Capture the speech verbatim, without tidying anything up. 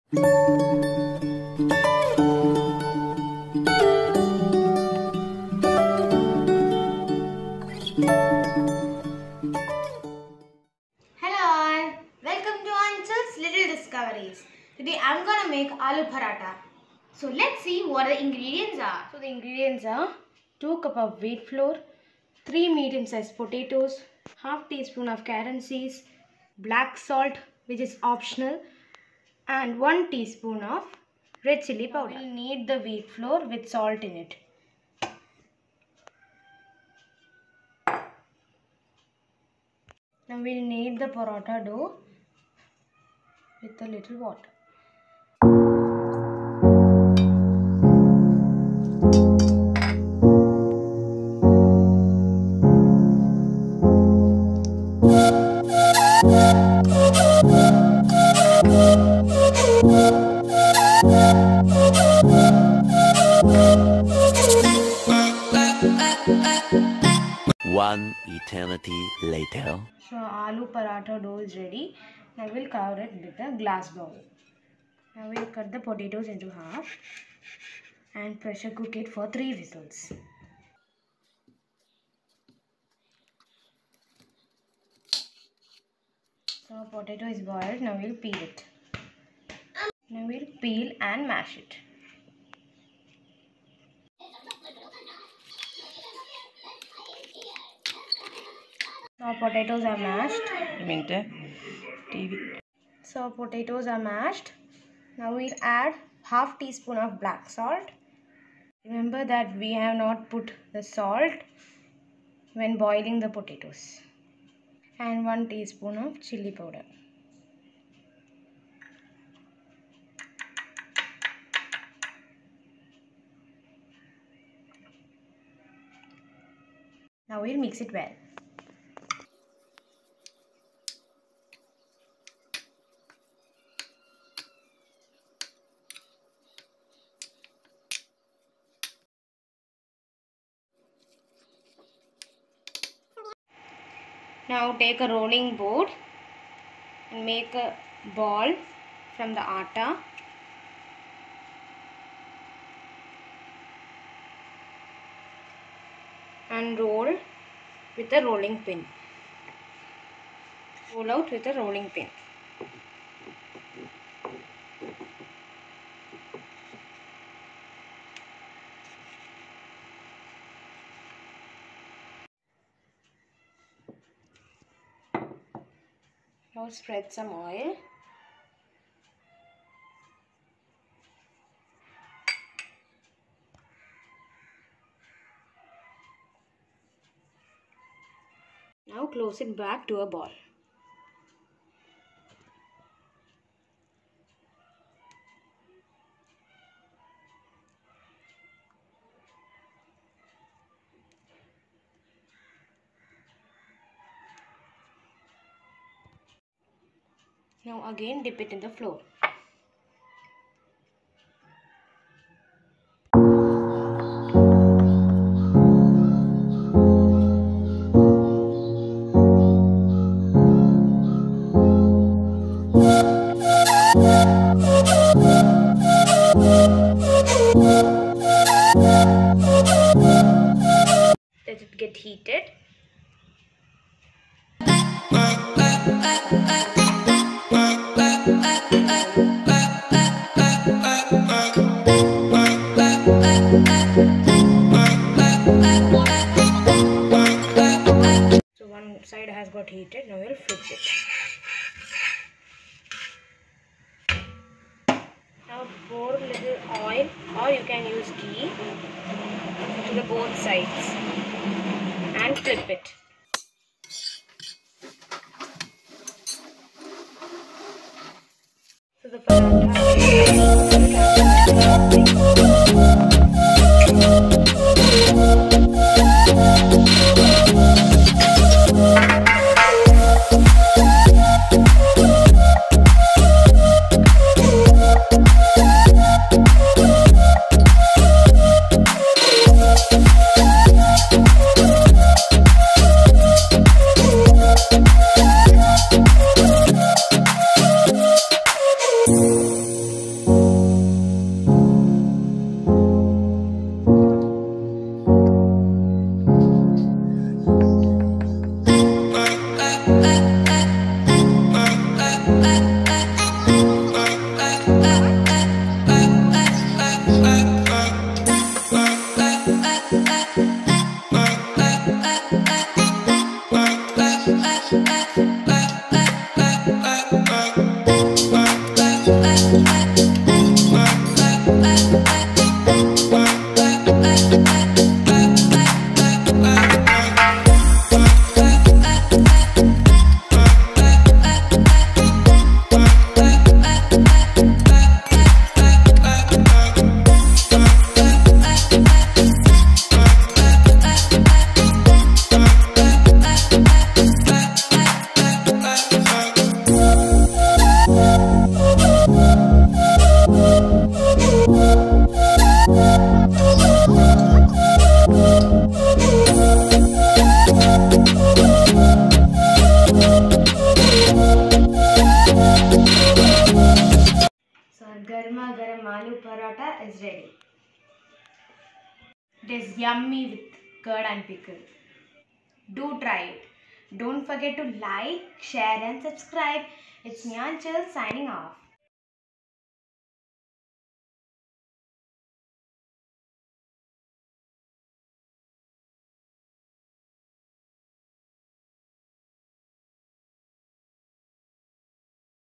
all, welcome to Anchal's Little Discoveries. Today I'm gonna make aloo paratha. So let's see what the ingredients are. So the ingredients are two cup of wheat flour, three medium sized potatoes, half teaspoon of carrot seeds, black salt which is optional, and one teaspoon of red chili powder. We'll need the wheat flour with salt in it. Now we'll knead the paratha dough with a little water. One eternity later. So aloo paratha dough is ready. Now we'll cover it with a glass bowl. Now we'll cut the potatoes into half and pressure cook it for three whistles. So potato is boiled. Now we'll peel it. Now we'll peel and mash it. Now potatoes are mashed. T V. So potatoes are mashed. Now we'll add half teaspoon of black salt. Remember that we have not put the salt when boiling the potatoes. And one teaspoon of chili powder. Now we'll mix it well. Now take a rolling board and make a ball from the atta. And roll with a rolling pin. Roll out with a rolling pin. Now spread some oil. Now close it back to a ball. Now again dip it in the flour. Let it get heated. So one side has got heated. Now we'll flip it. Now pour a little oil, or you can use ghee, to the both sides and flip it. So the paratha. Garma garam aloo paratha is ready. It is yummy with curd and pickle. Do try it. Don't forget to like, share and subscribe. It's me Anchal signing off.